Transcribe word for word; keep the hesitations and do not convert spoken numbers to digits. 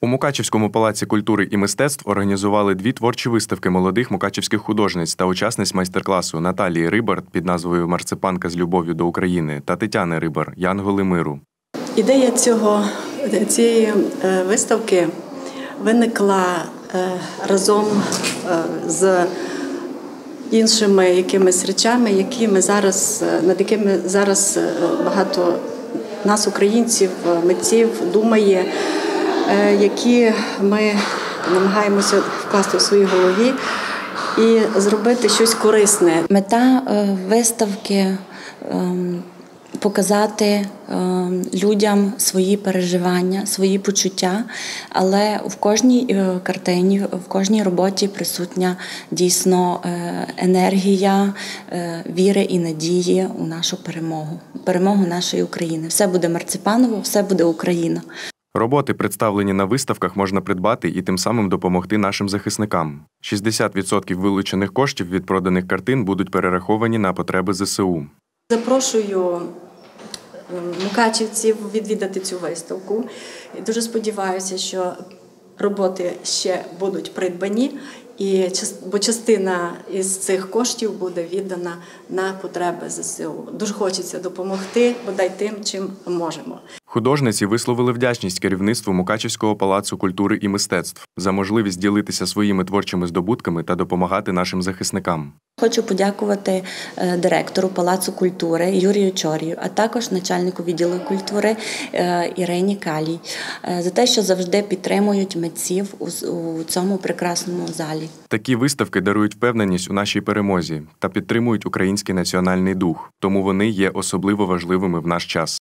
У Мукачівському палаці культури і мистецтв організували дві творчі виставки молодих мукачівських художниць та учасниць майстер-класу Наталії Рибар під назвою «Марципанка з любов'ю до України» та Тетяни Рибар «Янголи миру». Ідея цього, цієї виставки виникла разом з іншими якимись речами, які ми зараз, над якими зараз багато нас, українців, митців, думає, які ми намагаємося вкласти в своїй голові і зробити щось корисне. Мета виставки – показати людям свої переживання, свої почуття, але в кожній картині, в кожній роботі присутня дійсно енергія віри і надії у нашу перемогу, перемогу нашої України. Все буде марципаново, все буде Україна. Роботи, представлені на виставках, можна придбати і тим самим допомогти нашим захисникам. шістдесят відсотків вилучених коштів від проданих картин будуть перераховані на потреби зе се у. Запрошую мукачівців відвідати цю виставку. Дуже сподіваюся, що роботи ще будуть придбані, і, бо частина із цих коштів буде віддана на потреби зе се у. Дуже хочеться допомогти, бодай тим, чим можемо. Художниці висловили вдячність керівництву Мукачівського палацу культури і мистецтв за можливість ділитися своїми творчими здобутками та допомагати нашим захисникам. Хочу подякувати директору Палацу культури Юрію Чорію, а також начальнику відділу культури Ірині Калій за те, що завжди підтримують митців у цьому прекрасному залі. Такі виставки дарують впевненість у нашій перемозі та підтримують український національний дух, тому вони є особливо важливими в наш час.